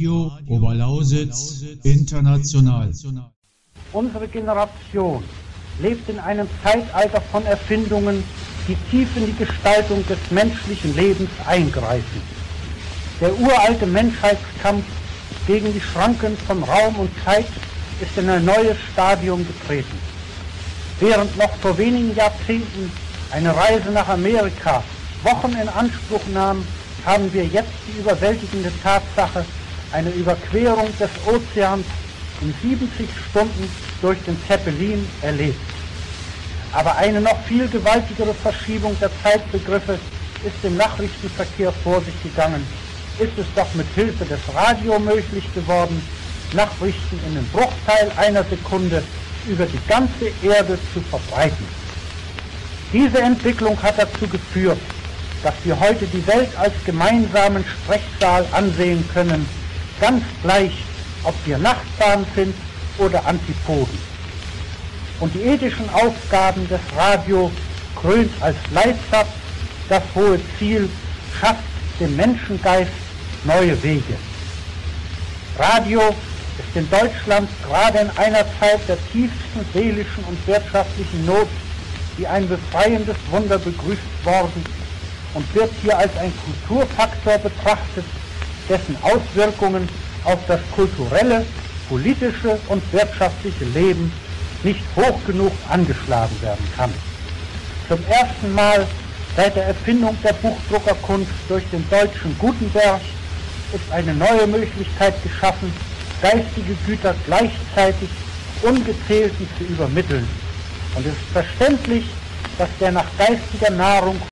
Radio Oberlausitz International. Unsere Generation lebt in einem Zeitalter von Erfindungen, die tief in die Gestaltung des menschlichen Lebens eingreifen. Der uralte Menschheitskampf gegen die Schranken von Raum und Zeit ist in ein neues Stadium getreten. Während noch vor wenigen Jahrzehnten eine Reise nach Amerika Wochen in Anspruch nahm, haben wir jetzt die überwältigende Tatsache, eine Überquerung des Ozeans in 70 Stunden durch den Zeppelin erlebt. Aber eine noch viel gewaltigere Verschiebung der Zeitbegriffe ist im Nachrichtenverkehr vor sich gegangen. Ist es doch mit Hilfe des Radio möglich geworden, Nachrichten in einem Bruchteil einer Sekunde über die ganze Erde zu verbreiten. Diese Entwicklung hat dazu geführt, dass wir heute die Welt als gemeinsamen Sprechsaal ansehen können, ganz gleich, ob wir Nachbarn sind oder Antipoden. Und die ethischen Aufgaben des Radio krönt als Leitsatz das hohe Ziel, schafft dem Menschengeist neue Wege. Radio ist in Deutschland gerade in einer Zeit der tiefsten seelischen und wirtschaftlichen Not wie ein befreiendes Wunder begrüßt worden und wird hier als ein Kulturfaktor betrachtet, dessen Auswirkungen auf das kulturelle, politische und wirtschaftliche Leben nicht hoch genug angeschlagen werden kann. Zum ersten Mal seit der Erfindung der Buchdruckerkunst durch den deutschen Gutenberg ist eine neue Möglichkeit geschaffen, geistige Güter gleichzeitig Ungezählten zu übermitteln. Und es ist verständlich, dass der nach geistiger Nahrung